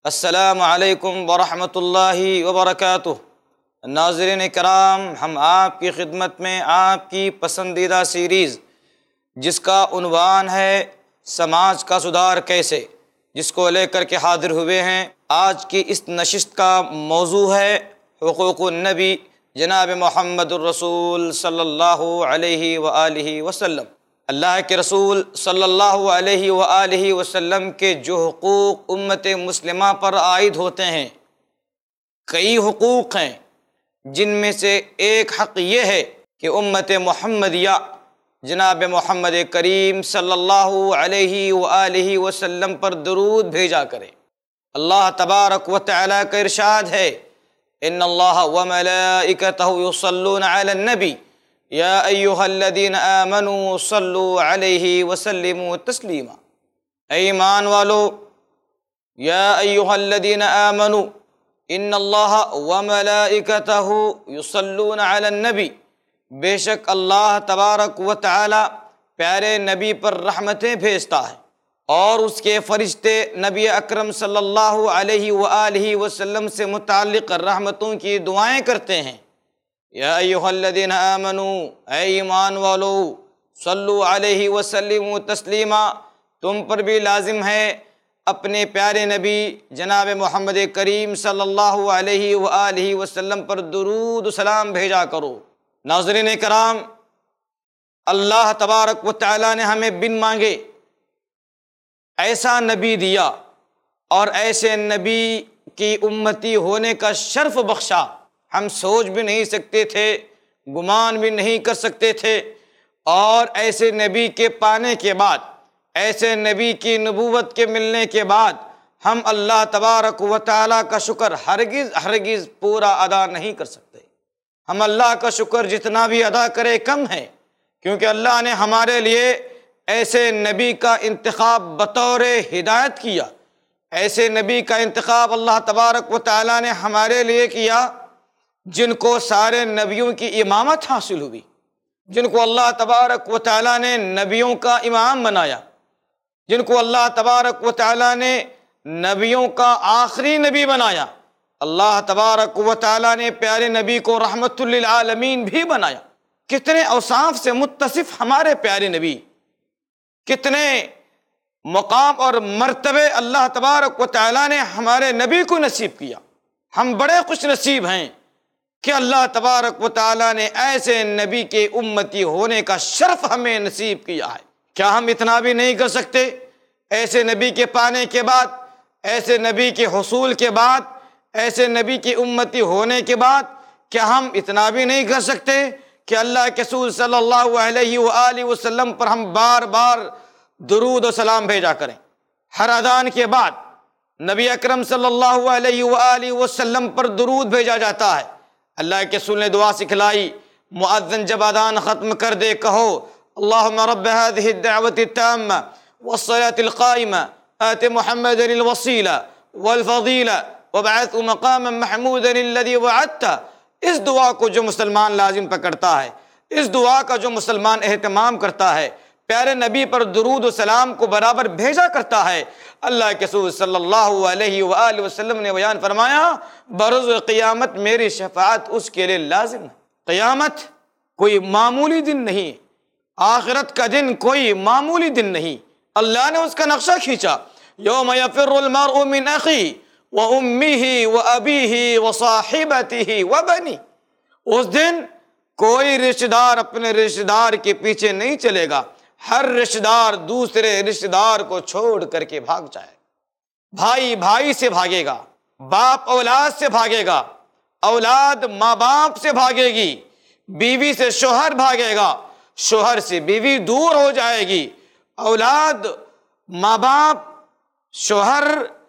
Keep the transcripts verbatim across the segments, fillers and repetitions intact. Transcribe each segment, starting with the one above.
السلام علیکم ورحمۃ اللہ وبرکاتہ۔ ناظرین کرام، ہم آپ کی خدمت میں آپ کی پسندیدہ سیریز جس کا عنوان ہے سماج کا سدھار کیسے، جس کو لے کر کے حاضر ہوئے ہیں۔ آج کی اس نشست کا موضوع ہے حقوق النبی جناب محمد الرسول صلی اللہ علیہ وآلہ وسلم۔ اللہ کے رسول صلی اللہ علیہ وآلہ وسلم کے جو حقوق امت مسلمہ پر عائد ہوتے ہیں، کئی حقوق ہیں، جن میں سے ایک حق یہ ہے کہ امت محمدیہ جناب محمد کریم صلی اللہ علیہ وآلہ وسلم پر درود بھیجا کرے۔ اللہ تبارک و تعالیٰ کا ارشاد ہے، ان اللہ وملائکتہ یصلون علی النبی یا ایہا الذین آمنوا صلوا علیہ وسلموا تسلیما۔ اے ایمان والو، یا ایہا الذین آمنوا ان اللہ وملائکتہ یصلون علی النبی، بے شک اللہ تبارک و تعالی پیارے نبی پر رحمتیں بھیجتا ہے اور اس کے فرشتے نبی اکرم صلی اللہ علیہ وآلہ وسلم سے متعلق رحمتوں کی دعائیں کرتے ہیں۔ یا ایہا الذین آمنوا، اے ایمان والو، صلو علیہ وسلم تسلیما، تم پر بھی لازم ہے اپنے پیارے نبی جناب محمد کریم صلی اللہ علیہ وآلہ وسلم پر درود و سلام بھیجا کرو۔ ناظرین کرام، اللہ تبارک و تعالیٰ نے ہمیں بن مانگے ایسا نبی دیا اور ایسے نبی کی امتی ہونے کا شرف بخشا، ہم سوچ بھی نہیں سکتے تھے، گمان بھی نہیں کر سکتے تھے، اور ایسے نبی کے پانے کے بعد، ایسے نبی کی نبوت کے ملنے کے بعد ہم اللہ تبارک و تعالیٰ کا شکر ہرگز ہرگز پورا ادا نہیں کر سکتے۔ ہم اللہ کا شکر جتنا بھی ادا کرے کم ہے، کیونکہ اللہ نے ہمارے لیے ایسے نبی کا انتخاب بطور ہدایت کیا، ایسے نبی کا انتخاب اللہ تبارک و تعالیٰ نے ہمارے لیے کیا جن کو سارے نبیوں کی امامت حاصل ہوئی، جن کو اللہ تبارک و تعالیٰ نے نبیوں کا امام بنایا، جن کو اللہ تبارک و تعالیٰ نے نبیوں کا آخری نبی بنایا۔ اللہ تبارک و تعالیٰ نے پیارے نبی کو رحمت للعالمین بھی بنایا۔ کتنے اوصاف سے متصف ہمارے پیارے نبی، کتنے مقام اور مرتبے اللہ تبارک و تعالیٰ نے ہمارے نبی کو نصیب کیا۔ ہم بڑے خوش نصیب ہیں کہ اللہ تبارک و تعالیٰ نے ایسے نبی کے امتی ہونے کا شرف ہمیں نصیب کیا ہے۔ کیا ہم اتنا بھی نہیں کر سکتے؟ ایسے نبی کے پانے کے بعد، ایسے نبی کے حصول کے بعد، ایسے نبی کی امتی ہونے کے بعد کیا ہم اتنا بھی نہیں کر سکتے کہ اللہ کے رسول صلی اللہ علیہ وآلہ وسلم پر ہم بار بار درود و سلام بھیجا کریں؟ ہر اذان کے بعد نبی اکرم صلی اللہ علیہ وآلہ وسلم پر درود بھیجا جاتا ہے۔ اللہ کے رسول نے دعا سکھلائی، مؤذن جب اذان ختم کر دے کہو اللہم رب هذه الدعوة التامة والصلاة القائمة آت محمد الوسیلہ والفضیلہ وابعثه مقاما محمودا الذي وعدته۔ اس دعا کو جو مسلمان لازم پکڑتا ہے، اس دعا کا جو مسلمان اہتمام کرتا ہے، پیارے نبی پر درود و سلام کو برابر بھیجا کرتا ہے، اللہ کے رسول صلی اللہ علیہ وآلہ وسلم نے بیان فرمایا بروز قیامت میری شفاعت اس کے لیے لازم ہے۔ قیامت کوئی معمولی دن نہیں، آخرت کا دن کوئی معمولی دن نہیں۔ اللہ نے اس کا نقشہ کھینچا، یوم یفر المرء من اخی وامہ وابیہ وصاحبتہ وبنی۔ اس دن کوئی رشتہ دار اپنے رشتہ دار کے پیچھے نہیں چلے گا، ہر رشتہ دار دوسرے رشتہ دار کو چھوڑ کر کے بھاگ جائے، بھائی بھائی سے بھاگے گا، باپ اولاد سے بھاگے گا، اولاد ماں باپ سے بھاگے گی، بیوی سے شوہر بھاگے گا، شوہر سے بیوی دور ہو جائے گی، اولاد ماں باپ شوہر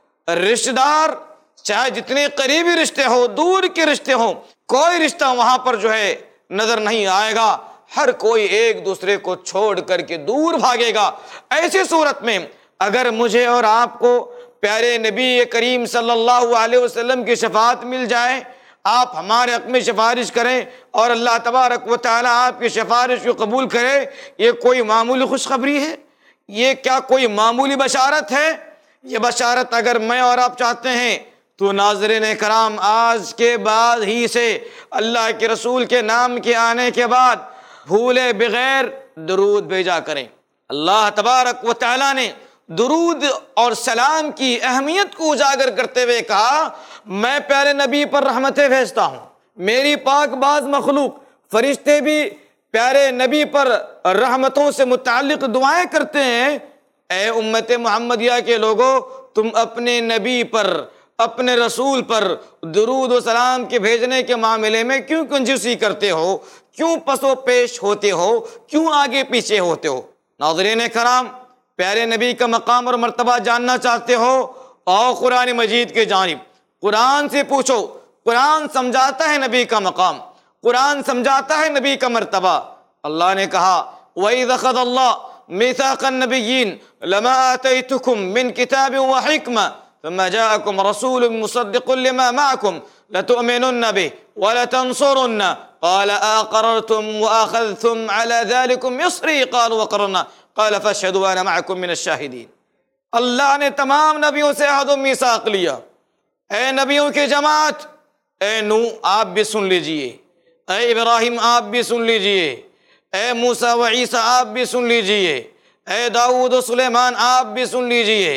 رشتہ دار، چاہے جتنے قریبی رشتے ہوں دور کے رشتے ہوں، کوئی رشتہ وہاں پر جو ہے نظر نہیں آئے گا، ہر کوئی ایک دوسرے کو چھوڑ کر کے دور بھاگے گا۔ ایسی صورت میں اگر مجھے اور آپ کو پیارے نبی کریم صلی اللہ علیہ وسلم کی شفاعت مل جائے، آپ ہمارے حق میں سفارش کریں اور اللہ تبارک و تعالیٰ آپ کی سفارش کو قبول کرے، یہ کوئی معمولی خوشخبری ہے؟ یہ کیا کوئی معمولی بشارت ہے؟ یہ بشارت اگر میں اور آپ چاہتے ہیں تو ناظرین کرام آج کے بعد ہی سے اللہ کے رسول کے نام کے آنے کے بعد بھولے بغیر درود بھیجا کریں۔ اللہ تبارک و تعالیٰ نے درود اور سلام کی اہمیت کو اجاگر کرتے ہوئے کہا، میں پیارے نبی پر رحمتیں بھیجتا ہوں۔ میری پاک باز مخلوق فرشتے بھی پیارے نبی پر رحمتوں سے متعلق دعائیں کرتے ہیں، اے امت محمدیہ کے لوگوں، تم اپنے نبی پر، اپنے رسول پر درود و سلام کے بھیجنے کے معاملے میں کیوں کنجوسی کرتے ہو، کیوں پس و پیش ہوتے ہو، کیوں آگے پیچھے ہوتے ہو؟ ناظرین کرام، پیارے نبی کا مقام اور مرتبہ جاننا چاہتے ہو، آؤ قرآن مجید کے جانب، قرآن سے پوچھو۔ قرآن سمجھاتا ہے نبی کا مقام، قرآن سمجھاتا ہے نبی کا مرتبہ۔ اللہ نے کہا، وَإِذْ أَخَذَ اللَّهُ مِيثَاقَ النَّبِيِّينَ لَمَا آتَيْتُكُم مِّن كِتَابٍ وَحِكْمَةٍ ثُمَّ جَاءَكُمْ رَسُولٌ مُصَدِّقٌ لِّمَا مَعَكُمْ لَتُؤْمِنُنَّ بِهِ وَلَتَنصُرُنَّ قَالَ أَأَقَرَرْتُمْ وَأَخَذْتُمْ عَلَى ذَلِكُمْ إِصْرِي قَالُوا وَأَقْرَرْنَا قَالَ فَاشْهَدُوا وَأَنَا مَعَكُمْ مِنَ الشَّاهِدِينَ۔ اللہ نے تمام نبیوں سے عہد و میثاق لیا۔ اے نبیوں کی جماعت، اے نوح آپ بھی سن لیجئے، اے ابراہیم آپ بھی سن لیجئے، اے موسیٰ و عیسیٰ آپ بھی سن لیجئے، اے داؤد و سلیمان آپ بھی سن لیجئے،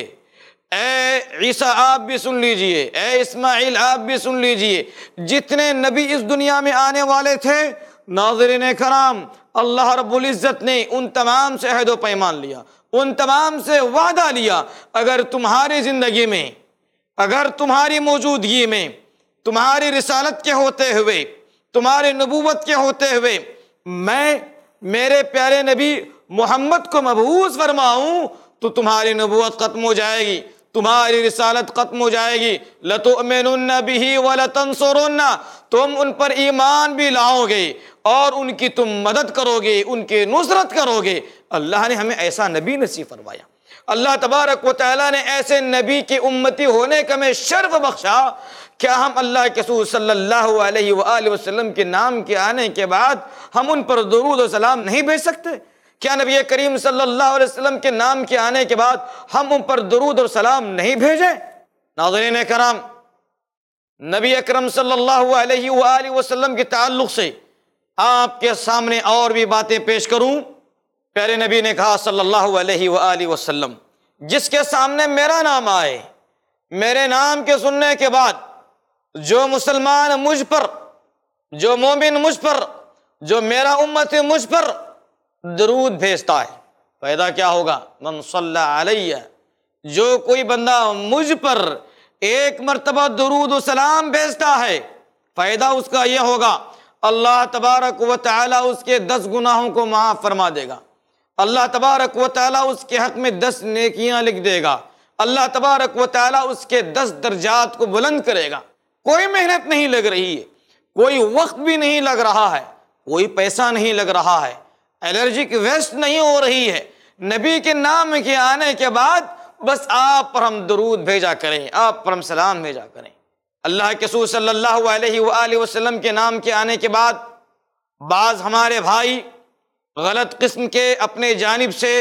اے عیسیٰ آپ بھی سن لیجئے، اے اسماعیل آپ بھی سن لیجئے۔ جتنے نبی اس دنیا میں آنے والے تھے، ناظرین کرام، اللہ رب العزت نے ان تمام سے عہد و پیمان لیا، ان تمام سے وعدہ لیا، اگر تمہاری زندگی میں، اگر تمہاری موجودگی میں، تمہاری رسالت کے ہوتے ہوئے، تمہاری نبوت کے ہوتے ہوئے میں میرے پیارے نبی محمد کو مبعوث فرماؤں تو تمہاری نبوت ختم ہو جائے گی، تمہاری رسالت ختم ہو جائے گی۔ لَتُؤْمِنُنَّ بِهِ وَلَتَنصُرُنَّ، تم ان پر ایمان بھی لاؤ گے اور ان کی تم مدد کرو گے، ان کی نصرت کرو گے۔ اللہ نے ہمیں ایسا نبی نصیب فرمایا، اللہ تبارک و تعالیٰ نے ایسے نبی کی امتی ہونے کا ہمیں شرف بخشا۔ کیا ہم اللہ کے رسول صلی اللہ علیہ وآلہ وسلم کے نام کے آنے کے بعد ہم ان پر درود و سلام نہیں بھیج سکتے؟ کیا نبی کریم صلی اللہ علیہ وسلم کے نام کے آنے کے بعد ہم ان پر درود اور سلام نہیں بھیجیں؟ ناظرین کرام، نبی اکرم صلی اللہ علیہ وآلہ وسلم کے تعلق سے آپ کے سامنے اور بھی باتیں پیش کروں۔ پیارے نبی نے کہا صلی اللہ علیہ وآلہ وسلم، جس کے سامنے میرا نام آئے، میرے نام کے سننے کے بعد جو مسلمان مجھ پر، جو مومن مجھ پر، جو میرا امت مجھ پر درود بھیجتا ہے، فائدہ کیا ہوگا؟ من صلی علیہ، جو کوئی بندہ مجھ پر ایک مرتبہ درود و سلام بھیجتا ہے، فائدہ اس کا یہ ہوگا، اللہ تبارک و تعالیٰ اس کے دس گناہوں کو معاف فرما دے گا، اللہ تبارک و تعالیٰ اس کے حق میں دس نیکیاں لکھ دے گا، اللہ تبارک و تعالیٰ اس کے دس درجات کو بلند کرے گا۔ کوئی محنت نہیں لگ رہی ہے، کوئی وقت بھی نہیں لگ رہا ہے، کوئی پیسہ نہیں لگ رہا ہے، الرجی کی ویسٹ نہیں ہو رہی ہے، نبی کے نام کے آنے کے بعد بس آپ پر ہم درود بھیجا کریں، آپ پر ہم سلام بھیجا کریں۔ اللہ کے رسول صلی اللہ علیہ وآلہ وسلم کے نام کے آنے کے بعد بعض ہمارے بھائی غلط قسم کے اپنے جانب سے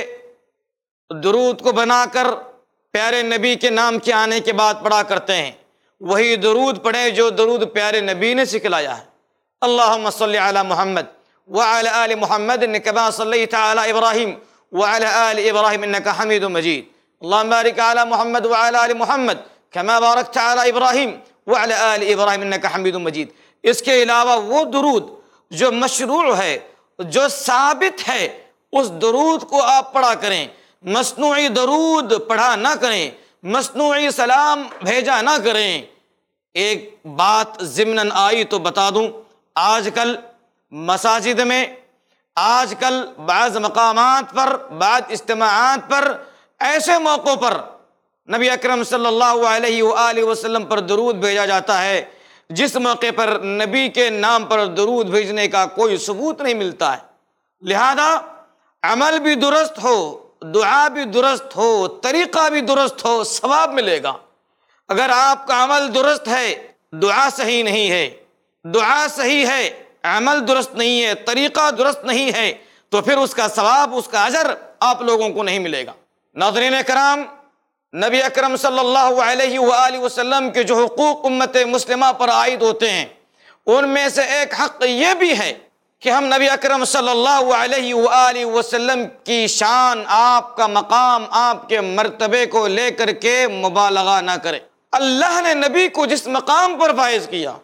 درود کو بنا کر پیارے نبی کے نام کے آنے کے بعد پڑھا کرتے ہیں، وہی درود پڑھیں جو درود پیارے نبی نے سکھلایا ہے۔ اللہم صلی علی محمد وعلی آل محمد کما صلیت علی ابراہیم وعلی آل ابراہیم انک حمید مجید، اللہم بارک علی محمد وعلی آل محمد کما بارکت علی ابراہیم وعلی آل ابراہیم انک حمید مجید۔ اس کے علاوہ وہ درود جو مشروع ہے، جو ثابت ہے، اس درود کو آپ پڑھا کریں، مصنوعی درود پڑھا نہ کریں، مصنوعی سلام بھیجا نہ کریں۔ ایک بات ضمناً آئی تو بتا دوں، آج کل مساجد میں، آج کل بعض مقامات پر، بعض اجتماعات پر، ایسے موقعوں پر نبی اکرم صلی اللہ علیہ وآلہ وسلم پر درود بھیجا جاتا ہے جس موقع پر نبی کے نام پر درود بھیجنے کا کوئی ثبوت نہیں ملتا ہے۔ لہذا عمل بھی درست ہو، دعا بھی درست ہو، طریقہ بھی درست ہو، ثواب ملے گا۔ اگر آپ کا عمل درست ہے، دعا صحیح نہیں ہے، دعا صحیح ہے، عمل درست نہیں ہے، طریقہ درست نہیں ہے، تو پھر اس کا ثواب، اس کا اجر آپ لوگوں کو نہیں ملے گا۔ ناظرین کرام، نبی اکرم صلی اللہ علیہ وآلہ وسلم کے جو حقوق امت مسلمہ پر عائد ہوتے ہیں ان میں سے ایک حق یہ بھی ہے کہ ہم نبی اکرم صلی اللہ علیہ وآلہ وسلم کی شان، آپ کا مقام، آپ کے مرتبے کو لے کر کے مبالغہ نہ کریں۔ اللہ نے نبی کو جس مقام پر فائز کیا،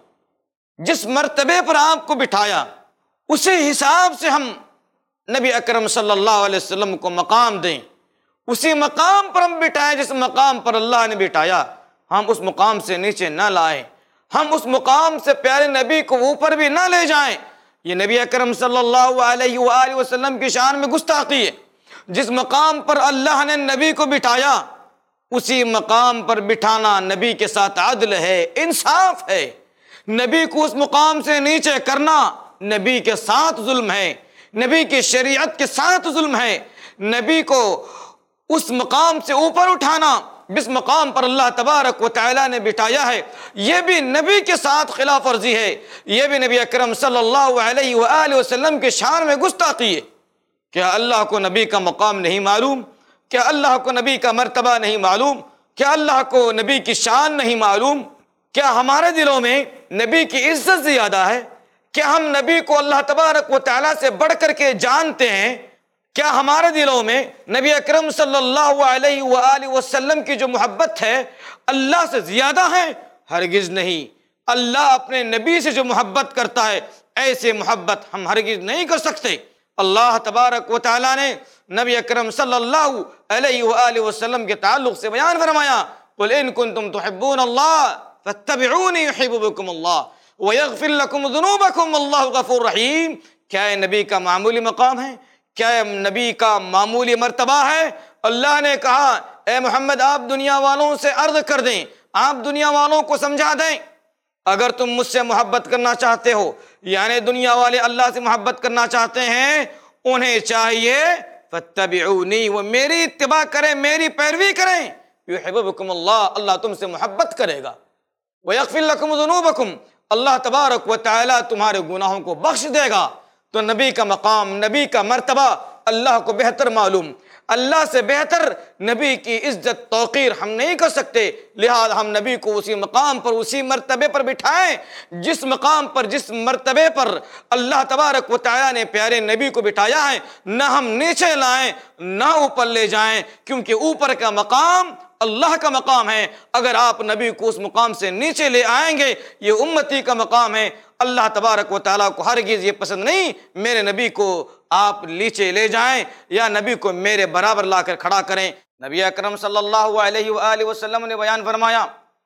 جس مرتبے پر آپ کو بٹھایا، اسی حساب سے ہم نبی اکرم صلی اللہ علیہ وسلم کو مقام دیں، اسی مقام پر ہم بٹھائیں جس مقام پر اللہ نے بٹھایا۔ ہم اس مقام سے نیچے نہ لائیں، ہم اس مقام سے پیارے نبی کو اوپر بھی نہ لے جائیں۔ یہ نبی اکرم صلی اللہ علیہ وآلہ وسلم کی شان میں گستاخی ہے۔ جس مقام پر اللہ نے نبی کو بٹھایا اسی مقام پر بٹھانا نبی کے ساتھ عدل ہے، انصاف ہے۔ نبی کو اس مقام سے نیچے کرنا نبی کے ساتھ ظلم ہے، نبی کی شریعت کے ساتھ ظلم ہے۔ نبی کو اس مقام سے اوپر اٹھانا جس مقام پر اللہ تبارک و تعالیٰ نے بٹھایا ہے، یہ بھی نبی کے ساتھ خلاف ورزی ہے، یہ بھی نبی اکرم صلی اللہ علیہ وآلہ وسلم کی شان میں گستاخی ہے۔ کیا اللہ کو نبی کا مقام نہیں معلوم؟ کیا اللہ کو نبی کا مرتبہ نہیں معلوم؟ کیا اللہ کو نبی کی شان نہیں معلوم؟ کیا ہمارے دلوں میں نبی کی عزت زیادہ ہے؟ کیا ہم نبی کو اللہ تبارک و تعالیٰ سے بڑھ کر کے جانتے ہیں؟ کیا ہمارے دلوں میں نبی اکرم صلی اللہ علیہ وآلہ وسلم کی جو محبت ہے اللہ سے زیادہ ہے؟ ہرگز نہیں۔ اللہ اپنے نبی سے جو محبت کرتا ہے ایسے محبت ہم ہرگز نہیں کر سکتے۔ اللہ تبارک و تعالیٰ نے نبی اکرم صلی اللہ علیہ وآلہ وسلم کے تعلق سے بیان فرمایا، قُلْ إِن كُنتُمْ تُحِبُّونَ اللَّهَ فَاتَّبِعُونِي يُحِبْبُكُمُ اللَّهُ وَيَغْفِرْ لَكُمْ ذُنُوبَكُمْ وَاللَّهُ غَفُورٌ رَحِيمٌ۔ کیا یہ نبی کا معمولی مقام ہے؟ کیا یہ نبی کا معمولی مرتبہ ہے؟ اللہ نے کہا اے محمد آپ دنیا والوں سے عرض کر دیں، آپ دنیا والوں کو سمجھا دیں، اگر تم مجھ سے محبت کرنا چاہتے ہو، یعنی دنیا والے اللہ سے محبت کرنا چاہتے ہیں، انہیں چاہیے فَاتَّبِعُونِي، وہ میری اتباع کریں، میری پیروی کریں، یحببکم اللہ، اللہ تم سے محبت کرے گا، وَيَغْفِرْ لَكُمْ ذُنُوبَكُمْ، اللہ تبارک و تعالیٰ تمہارے گناہوں کو بخش دے گا۔ تو نبی کا مقام، نبی کا مرتبہ اللہ کو بہتر معلوم، اللہ سے بہتر نبی کی عزت توقیر ہم نہیں کر سکتے، لہذا ہم نبی کو اسی مقام پر، اسی مرتبے پر بٹھائیں جس مقام پر، جس مرتبے پر اللہ تبارک و تعالیٰ نے پیارے نبی کو بٹھایا ہے۔ نہ ہم نیچے لائیں نہ اوپر لے جائیں، کیونکہ اوپر کا مقام اللہ کا مقام ہے۔ اگر آپ نبی کو اس مقام سے نیچے لے آئیں گے یہ امتی کا مقام ہے۔ اللہ تبارک و تعالیٰ کو ہرگز یہ پسند نہیں میرے نبی کو آپ نیچے لے جائیں یا نبی کو میرے برابر لا کر کھڑا کریں۔ نبی اکرم صلی اللہ علیہ وآلہ وسلم نے بیان فرمایا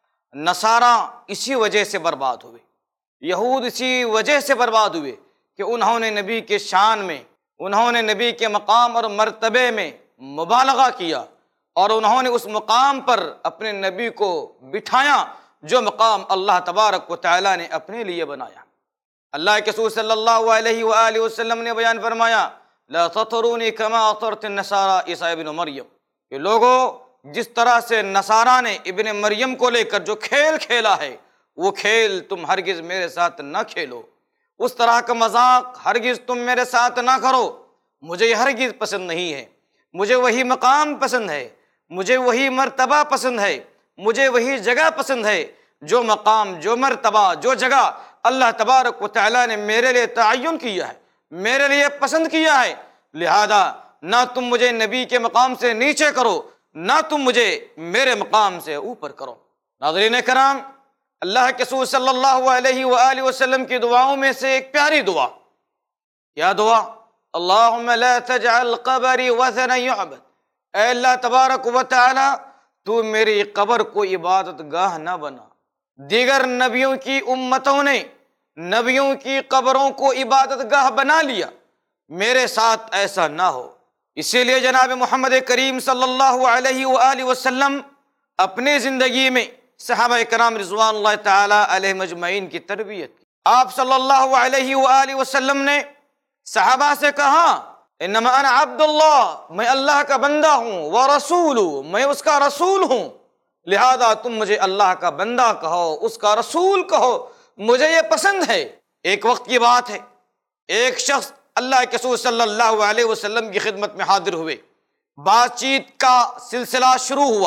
نصارہ اسی وجہ سے برباد ہوئے، یہود اسی وجہ سے برباد ہوئے کہ انہوں نے نبی کے شان میں، انہوں نے نبی کے مقام اور مرتبے میں مبالغہ کیا اور انہوں نے اس مقام پر اپنے نبی کو بٹھایا جو مقام اللہ تبارک و تعالیٰ نے اپنے لیے بنایا۔ اللہ کے رسول صلی اللہ علیہ وآلہ وسلم نے بیان فرمایا لا تطرونی کما اطرت النصارى عیسیٰ ابن مریم، کہ لوگوں جس طرح سے نصارہ نے ابن مریم کو لے کر جو کھیل کھیلا ہے وہ کھیل تم ہرگز میرے ساتھ نہ کھیلو، اس طرح کا مذاق ہرگز تم میرے ساتھ نہ کرو، مجھے یہ ہرگز پسند نہیں ہے۔ مجھے وہی مقام پسند ہے، مجھے وہی مرتبہ پسند ہے، مجھے وہی جگہ پسند ہے جو مقام، جو مرتبہ، جو جگہ اللہ تبارک و تعالیٰ نے میرے لیے تعین کیا ہے، میرے لیے پسند کیا ہے۔ لہذا نہ تم مجھے نبی کے مقام سے نیچے کرو، نہ تم مجھے میرے مقام سے اوپر کرو۔ ناظرین کرام، اللہ کے رسول صلی اللہ علیہ وآلہ وسلم کی دعاؤں میں سے ایک پیاری دعا، کیا دعا؟ اللہم لا تجعل قبری وثنا یعبد، اے اللہ تبارک و تعالی تو میری قبر کو عبادت گاہ نہ بنا۔ دیگر نبیوں کی امتوں نے نبیوں کی قبروں کو عبادت گاہ بنا لیا، میرے ساتھ ایسا نہ ہو۔ اسی لیے جناب محمد کریم صلی اللہ علیہ وآلہ وسلم اپنی زندگی میں صحابہ کرام رضوان اللہ تعالی علیہم اجمعین کی تربیت کی۔ آپ صلی اللہ علیہ وآلہ وسلم نے صحابہ سے کہا انما انا عبد اللہ، میں اللہ کا بندہ ہوں، ورسول، میں اس کا رسول ہوں، لہذا تم مجھے اللہ کا بندہ کہو، اس کا رسول کہو، مجھے یہ پسند ہے۔ ایک وقت کی بات ہے، ایک شخص اللہ کے رسول صلی اللہ علیہ وسلم کی خدمت میں حاضر ہوئے، بات چیت کا سلسلہ شروع ہوا،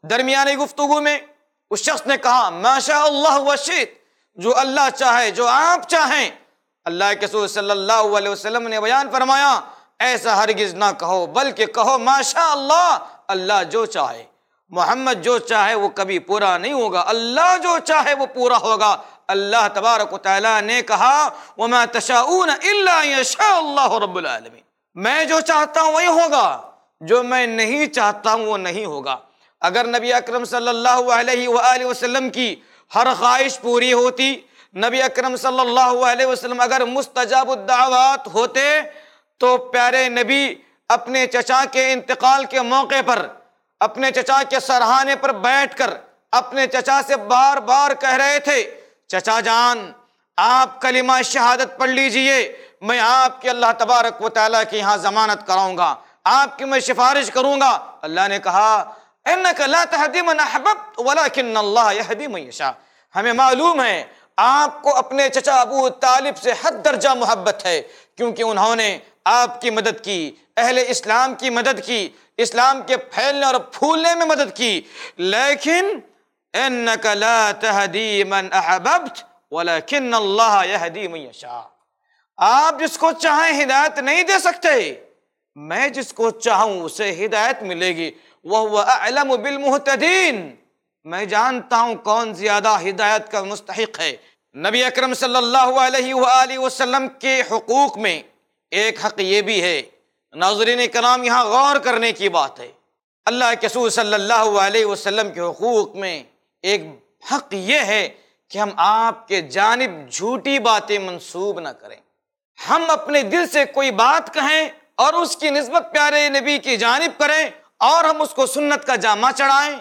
درمیانی گفتگو میں اس شخص نے کہا ماشاء اللہ وشئت، جو اللہ چاہے، جو آپ چاہیں۔ اللہ کے رسول صلی اللہ علیہ وسلم نے بیان فرمایا ایسا ہرگز نہ کہو، بلکہ کہو ماشاء اللہ، اللہ جو چاہے، محمد جو چاہے وہ کبھی پورا نہیں ہوگا، اللہ جو چاہے وہ پورا ہوگا۔ اللہ تبارک و تعالیٰ نے کہا وَمَا تَشَاءُونَ إِلَّا يَشَاءَ اللَّهُ رَبُّ الْعَالَمِينَ، میں جو چاہتا ہوں وہی ہوگا، جو میں نہیں چاہتا ہوں وہ نہیں ہوگا۔ اگر نبی اکرم صلی اللہ علیہ وآلہ وسلم کی ہر خواہش پوری ہوتی، نبی اکرم صلی اللہ علیہ وسلم اگر مستجاب الدعوات ہوتے، تو پیارے نبی اپنے چچا کے انتقال کے موقع پر اپنے چچا کے سرہانے پر بیٹھ کر اپنے چچا سے بار بار کہہ رہے تھے چچا جان آپ کلمہ شہادت پڑھ لیجئے، میں آپ کے اللہ تبارک و تعالیٰ کے یہاں ضمانت کراؤں گا، آپ کی میں سفارش کروں گا۔ اللہ نے کہا انک لا تہدی من احببت ولکن اللہ یہدی من یشاء، ہمیں معلوم ہے آپ کو اپنے چچا ابو طالب سے حد درجہ محبت ہے، کیونکہ انہوں نے آپ کی مدد کی، اہل اسلام کی مدد کی، اسلام کے پھیلنے اور پھولنے میں مدد کی، لیکن انک لا تہدی من احببت ولکن اللہ یہدی من یشاء، آپ جس کو چاہیں ہدایت نہیں دے سکتے، میں جس کو چاہوں اسے ہدایت ملے گی۔ وَهُوَ أَعْلَمُ بِالْمُهْتَدِينَ، میں جانتا ہوں کون زیادہ ہدایت کا مستحق ہے۔ نبی اکرم صلی اللہ علیہ وآلہ وسلم کے حقوق میں ایک حق یہ بھی ہے، ناظرین کرام یہاں غور کرنے کی بات ہے، اللہ کے رسول صلی اللہ علیہ وسلم کے حقوق میں ایک حق یہ ہے کہ ہم آپ کے جانب جھوٹی باتیں منسوب نہ کریں۔ ہم اپنے دل سے کوئی بات کہیں اور اس کی نسبت پیارے نبی کی جانب کریں اور ہم اس کو سنت کا جامہ چڑھائیں،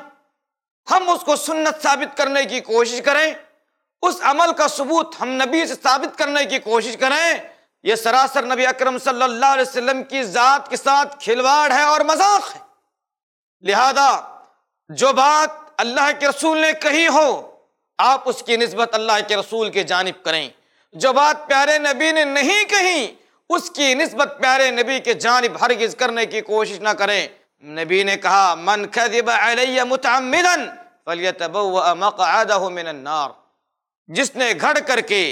ہم اس کو سنت ثابت کرنے کی کوشش کریں، اس عمل کا ثبوت ہم نبی سے ثابت کرنے کی کوشش کریں، یہ سراسر نبی اکرم صلی اللہ علیہ وسلم کی ذات کے ساتھ کھلواڑ ہے اور مذاق ہے۔ لہذا جو بات اللہ کے رسول نے کہی ہو آپ اس کی نسبت اللہ کے رسول کے جانب کریں، جو بات پیارے نبی نے نہیں کہی اس کی نسبت پیارے نبی کے جانب ہرگز کرنے کی کوشش نہ کریں۔ نبی نے کہا من کذب علی متعمدا فلیتبوأ مقعدہ من النار، جس نے گھڑ کر کے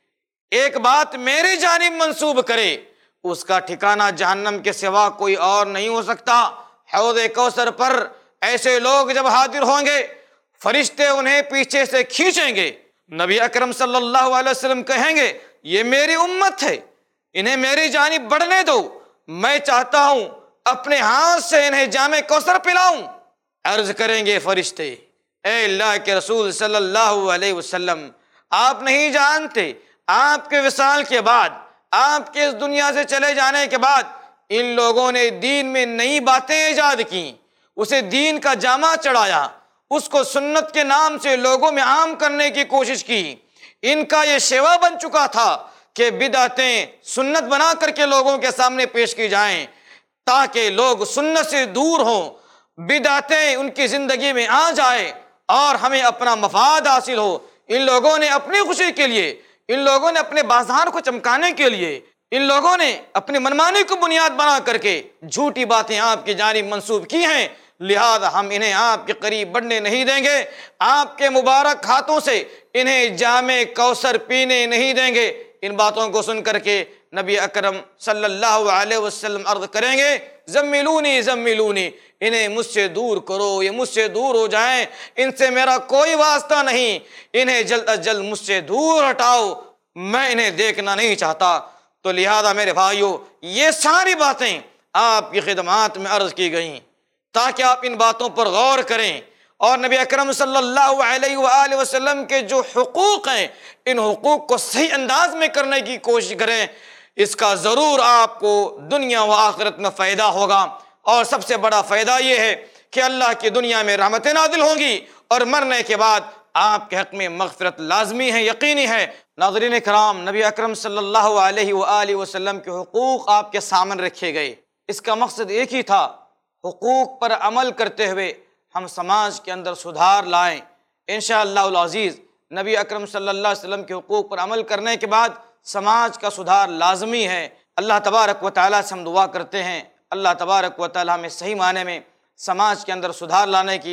ایک بات میری جانب منسوب کرے اس کا ٹھکانہ جہنم کے سوا کوئی اور نہیں ہو سکتا۔ حوض کوثر پر ایسے لوگ جب حاضر ہوں گے فرشتے انہیں پیچھے سے کھینچیں گے، نبی اکرم صلی اللہ علیہ وسلم کہیں گے یہ میری امت ہے، انہیں میری جانب بڑھنے دو، میں چاہتا ہوں اپنے ہاتھ سے انہیں جام کوثر پلاؤں۔ عرض کریں گے فرشتے اے اللہ کے رسول صلی اللہ علیہ وسلم آپ نہیں جانتے آپ کے وصال کے بعد، آپ کے اس دنیا سے چلے جانے کے بعد ان لوگوں نے دین میں نئی باتیں ایجاد کی، اسے دین کا جامہ چڑھایا، اس کو سنت کے نام سے لوگوں میں عام کرنے کی کوشش کی۔ ان کا یہ شیوا بن چکا تھا کہ بدعتیں سنت بنا کر کے لوگوں کے سامنے پیش کی جائیں تاکہ لوگ سنت سے دور ہوں، بدعتیں ان کی زندگی میں آ جائے اور ہمیں اپنا مفاد حاصل ہو۔ ان لوگوں نے اپنی خوشی کے لیے، ان لوگوں نے اپنے بازار کو چمکانے کے لیے، ان لوگوں نے اپنی منمانی کو بنیاد بنا کر کے جھوٹی باتیں آپ کی جانب منسوب کی ہیں، لہذا ہم انہیں آپ کے قریب بڑھنے نہیں دیں گے، آپ کے مبارک ہاتھوں سے انہیں جام کوثر پینے نہیں دیں گے۔ ان باتوں کو سن کر کے نبی اکرم صلی اللہ علیہ وسلم عرض کریں گے زملونی زملونی، انہیں مجھ سے دور کرو، یہ مجھ سے دور ہو جائیں، ان سے میرا کوئی واسطہ نہیں، انہیں جلد از جلد مجھ سے دور ہٹاؤ، میں انہیں دیکھنا نہیں چاہتا۔ تو لہذا میرے بھائیو یہ ساری باتیں آپ کی خدمات میں عرض کی گئیں تاکہ آپ ان باتوں پر غور کریں اور نبی اکرم صلی اللہ علیہ وآلہ وسلم کے جو حقوق ہیں ان حقوق کو صحیح انداز میں کرنے کی کوشش کریں، اس کا ضرور آپ کو دنیا و آخرت میں فائدہ ہوگا۔ اور سب سے بڑا فائدہ یہ ہے کہ اللہ کی دنیا میں رحمتیں نازل ہوں گی اور مرنے کے بعد آپ کے حق میں مغفرت لازمی ہے، یقینی ہے۔ ناظرین کرام، نبی اکرم صلی اللہ علیہ وآلہ وسلم کے حقوق آپ کے سامنے رکھے گئے، اس کا مقصد ایک ہی تھا، حقوق پر عمل کرتے ہوئے ہم سماج کے اندر سدھار لائیں۔ انشاءاللہ العزیز نبی اکرم صلی اللہ علیہ وسلم کے حقوق پر عمل کرنے کے بعد سماج کا سدھار لازمی ہے۔ اللہ تبارک و تعالیٰ سے ہم دعا کرتے ہیں اللہ تبارک و تعالیٰ ہمیں صحیح معنی میں سماج کے اندر سدھار لانے کی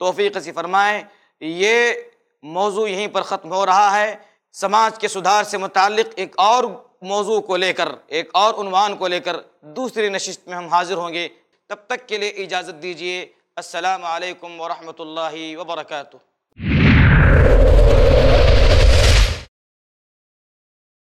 توفیق نصیب فرمائیں۔ یہ موضوع یہیں پر ختم ہو رہا ہے۔ سماج کے سدھار سے متعلق ایک اور موضوع کو لے کر، ایک اور عنوان کو لے کر دوسری نشست میں ہم حاضر ہوں گے۔ تب تک کے لیے اجازت دیجیے۔ السلام علیکم ورحمۃ اللہ وبرکاتہ۔